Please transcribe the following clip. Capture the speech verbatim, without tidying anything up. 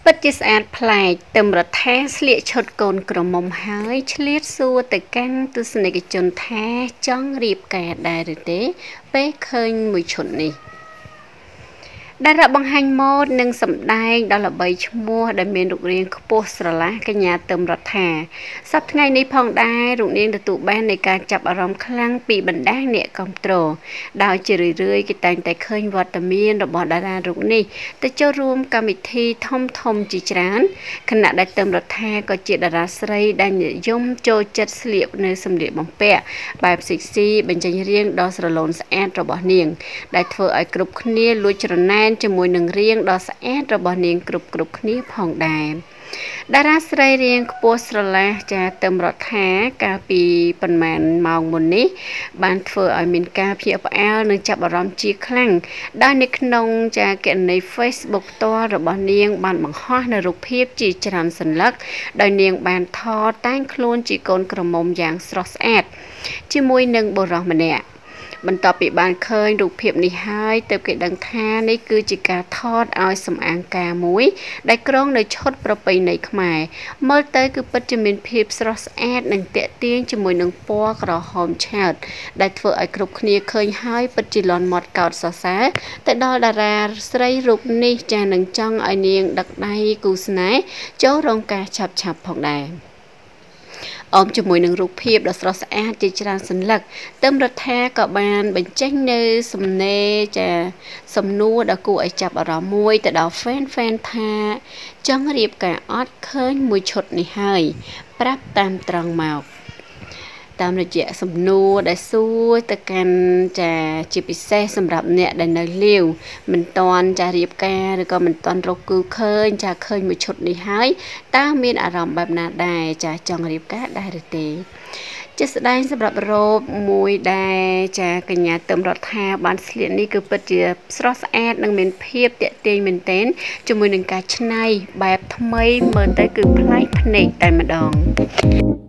ពិតជាស្អាតប្លែកទឹមរដ្ឋាស្លៀកឈុតកូនក្រមុំហើយឆ្លៀតសួរទៅកាន់ទស្សនិកជនថាចង់រៀបការដែរឬទេពេលឃើញមួយឈុតនេះតារាបង្ហាញម៉ូដនិងសម្ដែងដ៏ល្បីឈ្មោះដែលមានរូបរាងខ្ពស់ស្រឡះកញ្ញាទឹមរដ្ឋាសប្តាហ៍ថ្ងៃនេះផងដែររូបនាងទទួលបាននៃការចាប់អារម្មណ៍ខ្លាំងពីបណ្ដាញអ្នកគាំទ្រដោយជារឿយៗគេតែងតែឃើញវត្តមានរបស់តារារូបនេះទៅចូលរួមកម្មវិធីធំធំជាច្រើនខណៈដែលទឹមរដ្ឋាក៏ជាតារាស្រីដែលនិយមចូលចិត្តស្លៀកនៅសម្លៀកបំពាក់បែបសិចស៊ីបញ្ចេញរាងដ៏ស្រឡូនស្អាតរបស់នាងដែលធ្វើឲ្យគ្រប់គ្នាលួចច្រណែនជាមួយនឹងរាងដ៏ស្អាតរបស់នាងគ្រប់គ្រប់គ្នាផងដែរតារាស្រីរាងខ្ពស់ស្រឡះចាទឹមរដ្ឋាកាលពីប៉ុន្មានម៉ោងមុននេះបានធ្វើឲ្យមានការភ្ញាក់ផ្អើលនិងចាប់អារម្មណ៍ជាខ្លាំងដោយនៅក្នុងចាគណនី Facebook ផ្ទាល់របស់នាងបានបង្ហោះនូវរូបភាពជាច្រើនសន្លឹកដោយនាងបានថតតែងខ្លួនជាកូនក្រមុំយ៉ាងស្រស់ស្អាតជាមួយនឹងបុរសម្នាក់បន្ទាប់ពីបានឃើញរូបភាពនេះហើយទើបគេដឹងថានេះគឺជាការថតឲ្យសម្អាងការមួយដែលក្រុងនៅឈុតប្រពៃណីខ្មែរមើលទៅគឺពិតជាមានភាពស្រស់ស្អាតនិងទាក់ទាញជាមួយនឹងពណ៌ក្រហមឆើតដែលធ្វើឲ្យគ្រប់គ្នាឃើញហើយពិតជាលន់មាត់កោតសរសើរទៅដល់តារាស្រីរូបនេះចានឹងចង់ឲ្យនាងដឹកដៃគូស្នេហ៍ចូលរោងការឆាប់ឆាប់ផងដែរអមជាមួយនឹងរូបភាពដ៏ស្រស់ស្អាតជាច្រើនសន្លឹកទឹមរដ្ឋាក៏បានបញ្ចេញនៅសំណេរចាសំណួរដ៏គួរឲ្យចាប់អារម្មណ៍មួយទៅដល់ fan fan ថាចង់រៀបការអត់ឃើញមួយឈុតនេះហើយប្រាប់តាមត្រង់មកតាមរយៈសំណួរដែលសួរទៅកាន់ចាជាពិសេសសម្រាប់អ្នកដែលនៅលាវមិនតាន់ចារៀបការឬក៏មិនតាន់រកគូឃើញចាឃើញមួយឈុតនេះហើយតើមានអារម្មណ៍បែបណាដែរចាចង់រៀបការដែរឬទេជាស្ដែងសម្រាប់រ៉ូបមួយដែលចាកញ្ញាទឹមរដ្ឋាបានស្លៀកនេះគឺពិតជាស្រស់ស្អាតនិងមានភាពទាក់ទាញមែនទែនជាមួយនឹងការច្នៃបែបថ្មីមើលទៅគឺប្លែកភ្នែកតែម្ដង